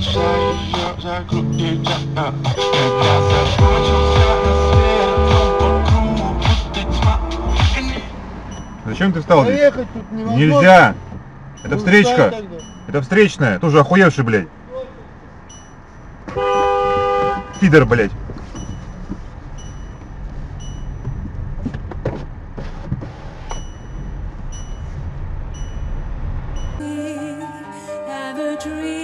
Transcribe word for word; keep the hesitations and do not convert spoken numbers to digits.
Зачем ты встал здесь? Проехать тут невозможно. Нельзя! Это Ну, встречка. встань тогда. Это встречная. Тоже охуевший, блядь. Пидор, блядь. Have a dream.